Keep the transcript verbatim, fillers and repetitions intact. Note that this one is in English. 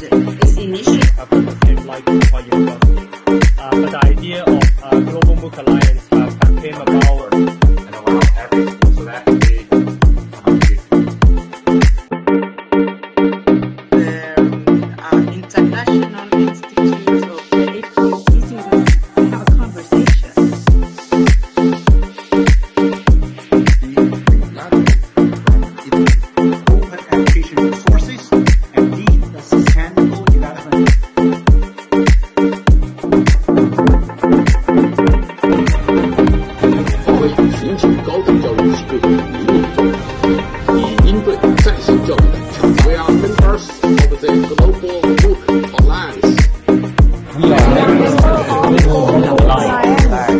this initiative. Uh, like what you've done. Uh, but the idea of uh, Global MOOC Alliance uh, came about and allow every school so that they The uh, International Institute of Economics meeting to have a conversation. Open education resources and lead the sustainable development. 发挥寻求高等教育机构的灵活作用，以应对在线教育的挑战。We are members of the Global MOOC Alliance. We are members of the Global MOOC Alliance.